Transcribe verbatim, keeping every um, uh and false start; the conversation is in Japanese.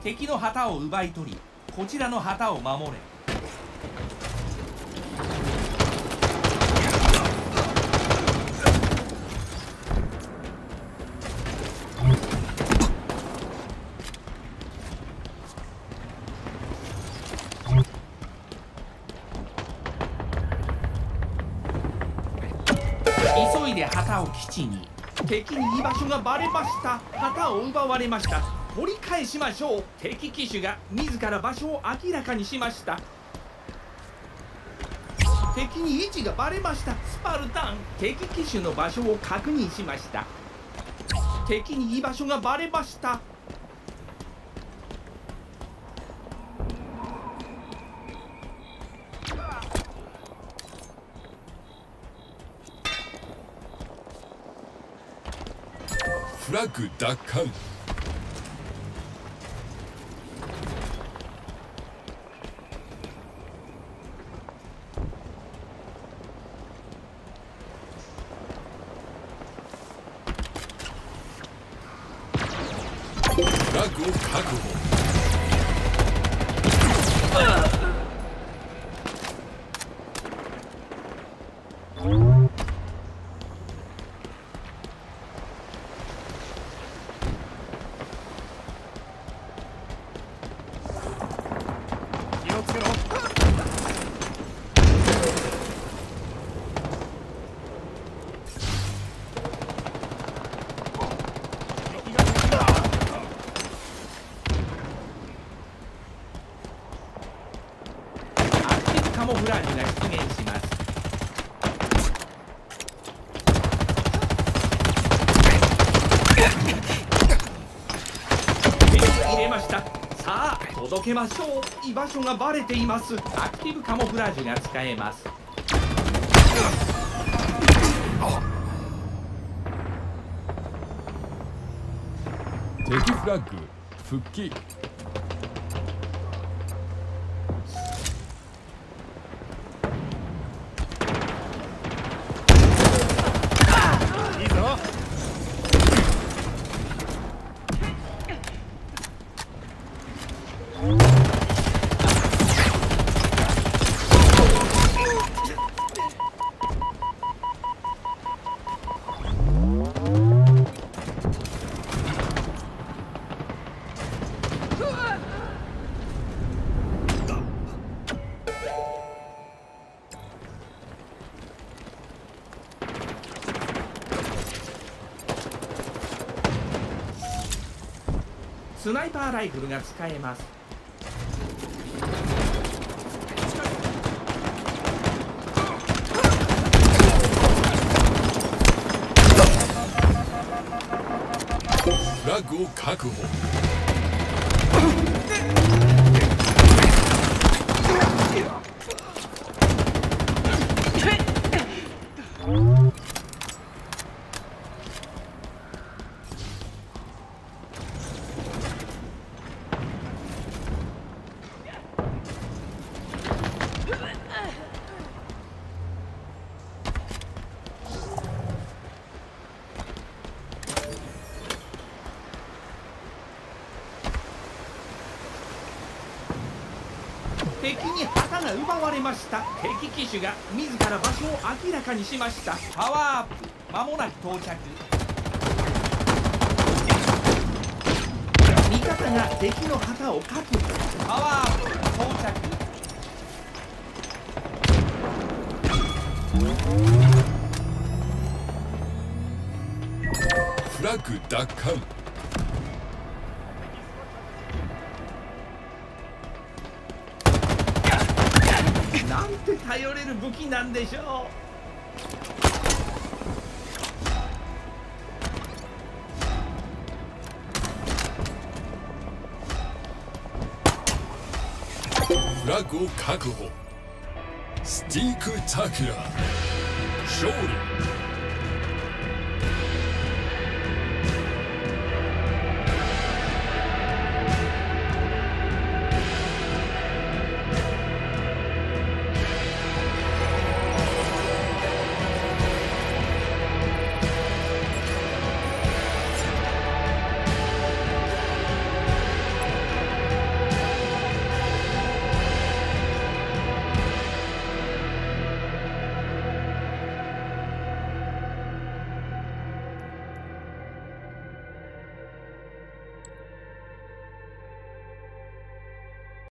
敵の旗を奪い取り、こちらの旗を守れ。急いで旗を基地に。敵に居場所がバレました。旗を奪われました。取り返しましょう。敵騎手が自ら場所を明らかにしました。敵に位置がバレました。スパルタン、敵騎手の場所を確認しました。敵に居場所がバレました。 フラッグ奪還。フラッグを確保。 カモフラージュが出現します。手に入れました。さあ届けましょう。居場所がバレています。アクティブカモフラージュが使えます。 敵フラッグ復帰。 スナイパーライフルが使えます。 フラッグを確保。 敵に旗が奪われました。敵騎手が自ら場所を明らかにしました。パワーアップ、間もなく到着。味方が敵の旗を確保。パワーアップ、到着。 フラッグ奪還。 なんて頼れる武器なんでしょフラッグを確保。スティークタキュラー勝利。